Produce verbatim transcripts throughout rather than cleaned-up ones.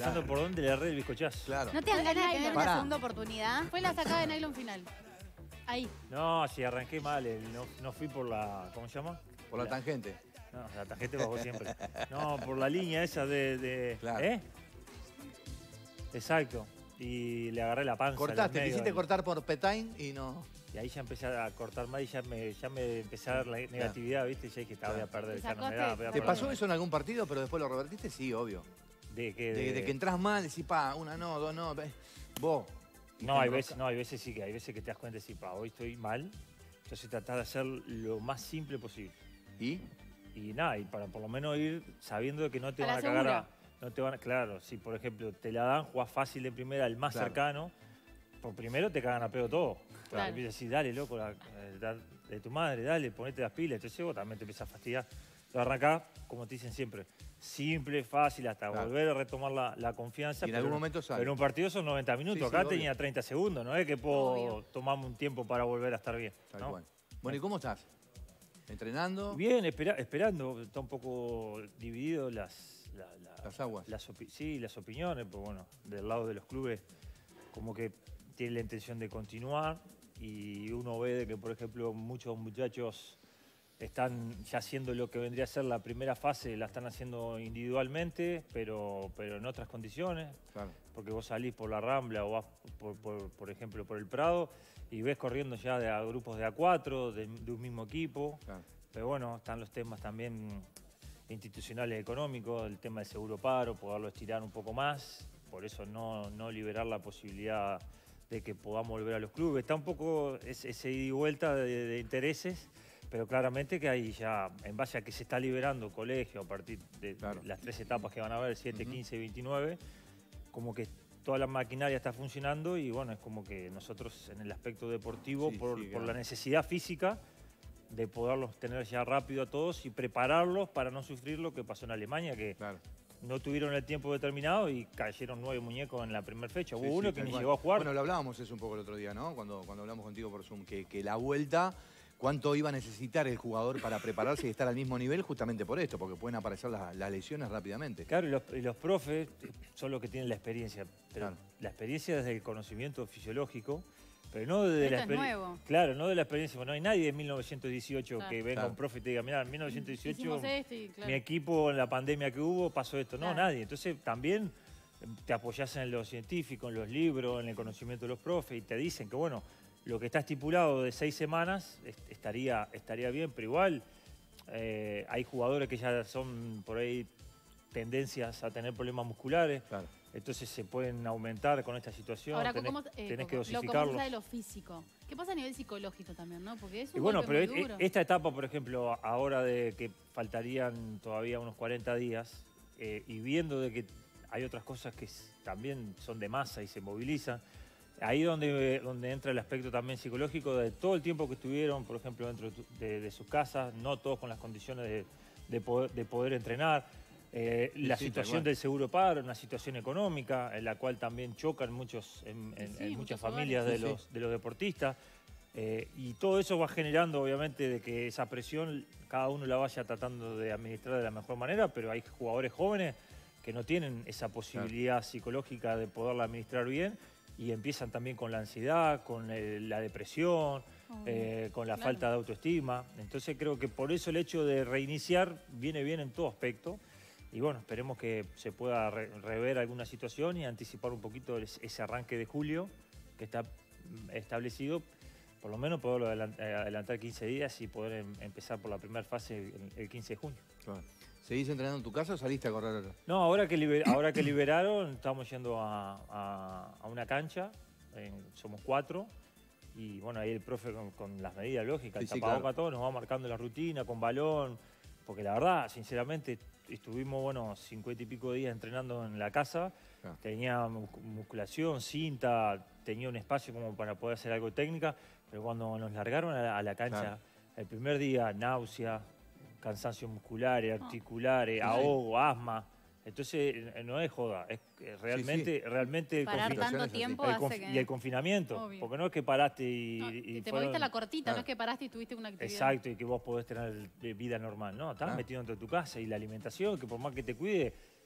pensando Claro. por dónde le erré el bizcochazo. Claro. ¿No te dan ganas de tener una Pará. segunda oportunidad? Fue la sacada de nylon final. Ahí. No, si arranqué mal, el- no, no fui por la... ¿Cómo se llama? Por la tangente. No, la tangente bajó siempre. No, por la línea esa de... de Claro. ¿Eh? Exacto. Y le agarré la panza. Cortaste, los medios, quisiste y- cortar por Petain y no... Y ahí ya empecé a cortar mal y ya me, ya me empecé a dar la negatividad, ¿viste? Y ya dije, "Está, voy a perder, Te ya no me sacaste- da, voy a ¿Te perder". pasó eso en algún partido, pero después lo revertiste? Sí, obvio. De que... De, de que entras mal, decís, pa, una no, dos no, ve, vos. Y No, te hay enrosca. veces, no, hay veces sí que hay veces que te das cuenta y decís, pa, hoy estoy mal. Entonces tratás de hacer lo más simple posible. ¿Y? Y nada, y para por lo menos ir sabiendo de que no te A van la a cagar segura. a, no te van a, claro, si por ejemplo te la dan, jugás fácil de primera, el más Claro. cercano, por primero te cagan a pedo todo. Claro. Empiezas a decir, dale, loco, la- eh, da- de tu madre, dale, ponete las pilas. Entonces vos también te empiezas a fastidiar. Lo arrancás, como te dicen siempre, simple, fácil, hasta Claro. volver a retomar la, la confianza. Y en pero- algún momento sale. Pero en un partido son noventa minutos. Sí, sí, Acá obvio. tenía treinta segundos, no es que puedo Obvio. tomarme un tiempo para volver a estar bien. Tal ¿no? cual. Bueno, ¿y cómo estás? ¿Entrenando? Bien, espera- esperando. Está un poco dividido las, la- la- Las aguas. las opi- sí, las opiniones, pues bueno, del lado de los clubes, como que tienen la intención de continuar y uno ve de que, por ejemplo, muchos muchachos están ya haciendo lo que vendría a ser la primera fase, la están haciendo individualmente, pero, pero en otras condiciones. Claro. Porque vos salís por la Rambla o vas, por, por- por ejemplo, por el Prado y ves corriendo ya de a grupos de a cuatro, de, de un mismo equipo. Claro. Pero bueno, están los temas también institucionales económicos, el tema del seguro paro, poderlo estirar un poco más. Por eso no, no liberar la posibilidad de que podamos volver a los clubes. Está un poco ese, ese ida y vuelta de, de intereses, pero claramente que hay ya, en base a que se está liberando colegio a partir de, Claro. de las tres etapas que van a haber, siete, Ujú. quince y veintinueve, como que toda la maquinaria está funcionando y bueno, es como que nosotros en el aspecto deportivo, Sí, por, sí, por claro. la necesidad física de poderlos tener ya rápido a todos y prepararlos para no sufrir lo que pasó en Alemania, que Claro. no tuvieron el tiempo determinado y cayeron nueve muñecos en la primera fecha. Sí, Hubo sí, uno que tal ni cual. llegó a jugar. Bueno, lo hablábamos eso un poco el otro día, ¿no? Cuando, cuando hablamos contigo por Zoom, que, que la vuelta, cuánto iba a necesitar el jugador para prepararse y estar al mismo nivel justamente por esto, porque pueden aparecer las, las lesiones rápidamente. Claro, y los, y los profes son los que tienen la experiencia, pero Claro. la experiencia desde el conocimiento fisiológico, pero no desde Esto la es experiencia. nuevo. Claro, no de la experiencia, porque no hay nadie de mil novecientos dieciocho Claro. que venga Claro. un profe y te diga, mira, en mil novecientos dieciocho Hicimos esto y claro. mi equipo en la pandemia que hubo pasó esto. No, Claro. nadie. Entonces también eh, te apoyás en lo científico, en los libros, en el conocimiento de los profes y te dicen que, bueno, lo que está estipulado de seis semanas est- estaría, estaría bien, pero igual eh, hay jugadores que ya son por ahí tendencias a tener problemas musculares. Claro. Entonces se pueden aumentar con esta situación. Ahora, tenés, ¿cómo, eh, tenés que Coco, lo dosificarlos. como de lo físico? ¿Qué pasa a nivel psicológico también, no? Porque es un Y bueno, golpe pero muy e- duro. esta etapa, por ejemplo, ahora de que faltarían todavía unos cuarenta días eh, y viendo de que hay otras cosas que s- también son de masa y se movilizan, ahí donde, donde entra el aspecto también psicológico de todo el tiempo que estuvieron, por ejemplo, dentro de, tu- de- de sus casas, no todos con las condiciones de, de poder, de poder entrenar. Eh, Sí, la sí, tal situación cual. del seguro paro, una situación económica en la cual también chocan muchos, en, en- Sí, en muchos muchas hogares. familias de, Sí, sí. los, de los deportistas. Eh, y todo eso va generando, obviamente, de que esa presión cada uno la vaya tratando de administrar de la mejor manera, pero hay jugadores jóvenes que no tienen esa posibilidad psicológica de poderla administrar bien y empiezan también con la ansiedad, con el- la depresión, Obvio. eh, con la Claro. falta de autoestima. Entonces creo que por eso el hecho de reiniciar viene bien en todo aspecto. Y bueno, esperemos que se pueda re- rever alguna situación y anticipar un poquito es- ese arranque de julio que está mm, establecido, por lo menos poderlo adelan- eh, adelantar quince días y poder em- empezar por la primera fase el, el quince de junio. Claro. ¿Seguís entrenando en tu casa o saliste a correr? No, ahora que, liber- ahora que liberaron, estamos yendo a, a- a una cancha, en- somos cuatro, y bueno, ahí el profe con, con las medidas lógicas, Sí, el sí, tapaboca, claro. todo, nos va marcando la rutina con balón, porque la verdad, sinceramente, estuvimos, bueno, cincuenta y pico días entrenando en la casa, Claro. tenía mu- musculación, cinta, tenía un espacio como para poder hacer algo de técnica, pero cuando nos largaron a la, a la cancha, Claro. el primer día, náusea, cansancio muscular, articular, sí. ahogo, asma. Entonces, eh, no es joda, es que realmente, realmente el, Parar confi- tanto así. tiempo el hace conf- que... y el confinamiento, Obvio. porque no es que paraste y, No, y y te fueron- moviste a la cortita, Claro. no es que paraste y tuviste una actividad. Exacto, y que vos podés tener eh, vida normal, ¿no? Estás Claro. metido dentro de tu casa y la alimentación, que por más que te cuide,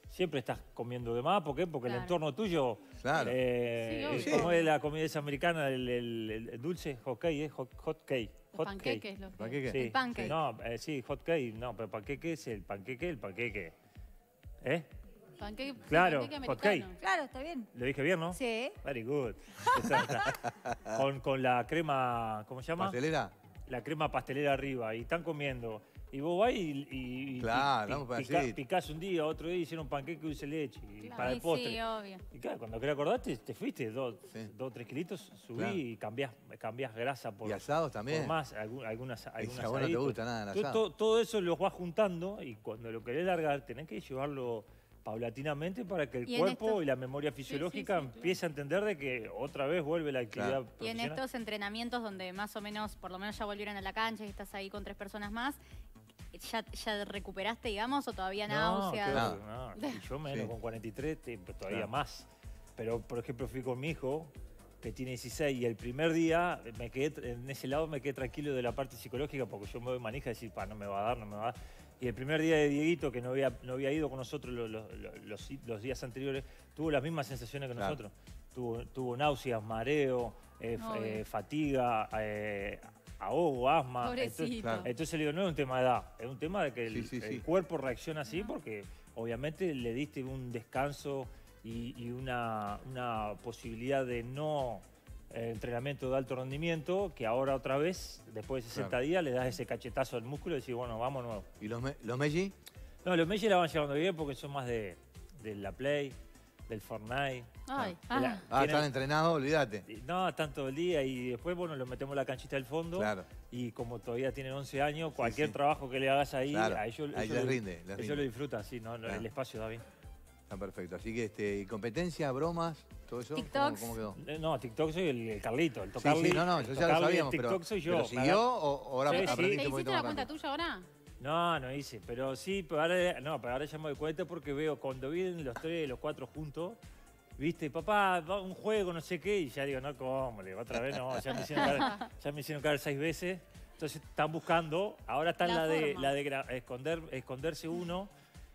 siempre estás comiendo de más. ¿Por qué? Porque Claro. el entorno tuyo... Claro. Eh, Sí, obvio. ¿Cómo es la comida esa americana? El, el- el dulce, hot cake, ¿eh? Hot, hot cake. Los Hot panqueques, los que- ¿Panqueque? Sí. El pancake. No, eh, sí, hot cake. No, pero panqueque es el panqueque, el panqueque. ¿Eh? Panqueque, sí, Claro, panqueque hot americano. Claro, está bien. Lo dije bien, ¿no? Sí. Very good. Está- está. con, con la crema, ¿cómo se llama? ¿Pastelera? La crema pastelera arriba. Y están comiendo. Y vos vas y, y, y Claro, pi- vamos para pica- así. picás un día, otro día hicieron panqueque dulce de leche. Y Claro. para el Y postre. Sí, obvio. Y claro, cuando querés acordarte, te fuiste dos, Sí. dos tres kilitos, subí Claro. y cambiás, cambiás grasa por, ¿Y asados también? por más, algún- algunas, algunas a vos no te gusta nada el asado. todo, todo eso lo vas juntando y cuando lo querés largar tenés que llevarlo paulatinamente para que el Y en cuerpo estos- y la memoria sí, fisiológica sí, claro. empiece a entender de que otra vez vuelve la actividad Claro. Y en profesional. estos entrenamientos donde más o menos, por lo menos ya volvieron a la cancha y estás ahí con tres personas más, ¿ya, ya recuperaste, digamos, o todavía náuseas? claro, Nada. no. Y yo menos Sí. con cuarenta y tres, te- todavía Claro. más. Pero, por ejemplo, fui con mi hijo, que tiene dieciséis, y el primer día me quedé, en ese lado me quedé tranquilo de la parte psicológica, porque yo me doy manija y decir, pa, no me va a dar, no me va a dar. Y el primer día de Dieguito, que no había, no había ido con nosotros los, los- los- los días anteriores, tuvo las mismas sensaciones que Claro. nosotros. Tuvo, tuvo náuseas, mareo, eh, f- Obvio. eh, fatiga, eh, ahogo, asma. Pobrecito. Entonces, Claro. entonces le digo, no es un tema de edad, es un tema de que el, Sí, sí, el sí. cuerpo reacciona así porque obviamente le diste un descanso y, y una, una posibilidad de no eh, entrenamiento de alto rendimiento, que ahora otra vez, después de sesenta Claro. días, le das ese cachetazo al músculo y decís, bueno, vamos nuevo. ¿Y los, me- los Meji? No, los Messi la van llevando bien porque son más de, de la Play, del Fortnite. Ay, de ah. la- Ah, tienen- están entrenados, olvídate. y- No, están todo el día y después, bueno, lo metemos en la canchita del fondo. Claro. Y como todavía tienen once años, cualquier sí. trabajo que le hagas ahí, Claro, a ellos, ahí ellos les lo- rinde, les ellos rinde. lo disfrutan, sí, no, no, Claro. el espacio da bien. Está perfecto. Así que, este, ¿y competencia, bromas, todo eso? ¿Cómo, TikToks. cómo quedó? Eh, No, TikTok soy el, el Carlito, el Sí, tocarli. sí, no, no, eso el ya lo tocarli, sabíamos, el pero, TikTok soy yo. ¿pero Me siguió o o ahora Sí, sí. ¿Te aprendiste un hiciste poquito la más cuenta rápido? tuya ahora? No, no hice, pero sí, pero ahora, no, pero ahora ya me doy cuenta porque veo cuando vienen los tres, los cuatro juntos, viste, papá, va un juego, no sé qué, y ya digo, no, ¿cómo? Le digo, otra vez no, ya me hicieron caer, ya me hicieron caer seis veces. Entonces están buscando, ahora está La la, de, forma. la de gra- esconder, esconderse uno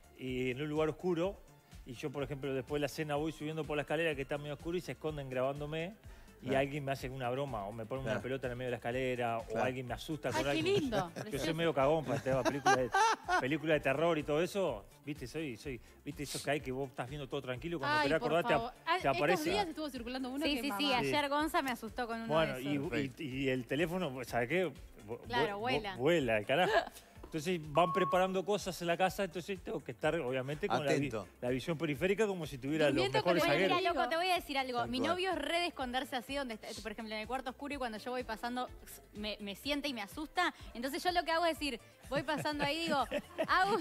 y en un lugar oscuro. Y yo, por ejemplo, después de la cena voy subiendo por la escalera que está medio oscuro y se esconden grabándome. Y Claro. alguien me hace una broma, o me pone Claro. una pelota en el medio de la escalera, o Claro. alguien me asusta Ay, con qué algo. lindo. Yo soy precioso. medio cagón para este tema, película de, película de terror y todo eso. Viste, soy, soy, viste eso que hay que vos estás viendo todo tranquilo, cuando Ay, querés por acordar te, favor. ap- Ah, te aparece. Estos días estuvo circulando uno Sí, que sí, sí. mamá. Ayer Gonza me asustó con uno Bueno, de y, esos. y- y el teléfono, ¿sabes qué? Vu- Claro, vu- vuela. Vuela, el carajo. Entonces van preparando cosas en la casa, entonces tengo que estar obviamente con la, vi- Atento. la visión periférica como si tuviera los Durmiendo con mejores el Bueno, zagueros. mira, loco, te voy a decir algo. Tal Mi cual. novio es re de esconderse así, donde está, por ejemplo, en el cuarto oscuro y cuando yo voy pasando me, me siente y me asusta. Entonces yo lo que hago es decir, voy pasando ahí y digo, hago...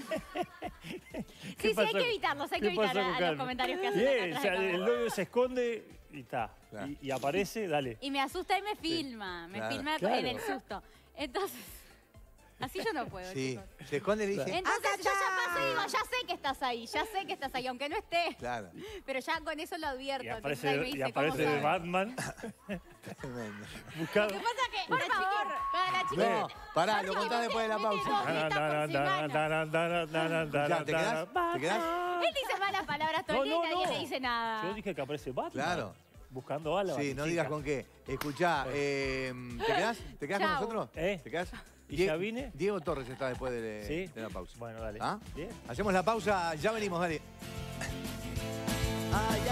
Sí, sí, hay pasó? que evitarlos, hay ¿Qué que evitar pasó a, con a los Carmen? comentarios que hacen Bien, acá o atrás sea, de el cámara. novio se esconde y está. Claro. Y, y aparece, dale. Y me asusta y me filma, me Claro. filma Claro. en el susto. Entonces, así yo no puedo, Sí, chicos. se esconde y le dice, Entonces yo ya paso y digo, ya sé que estás ahí, ya sé que estás ahí, aunque no esté. claro, Pero ya con eso lo advierto. Y entonces ahí aparece, me y dice, aparece ¿cómo de sabes? Batman tremendo. buscando. ¿Qué pasa que, por favor, para la chiquita? No, pará, la lo chiquita contás después de la tiene pausa. dos citas por semana. Escuchá, ¿te quedás? ¿Te quedás? Él dice malas palabras todo No, el día y no, nadie no. le dice nada. Yo dije que aparece Batman. Claro. Buscando a la Sí, no chica. digas con qué. Escuchá, eh, ¿te quedás? ¿Te quedás con Chau. nosotros? ¿Eh? ¿Te quedás? ¿Y Die- ya vine? Diego Torres está después de, ¿Sí? de la pausa. Bueno, dale. ¿Ah? Bien. Hacemos la pausa, ya venimos, dale. Ay,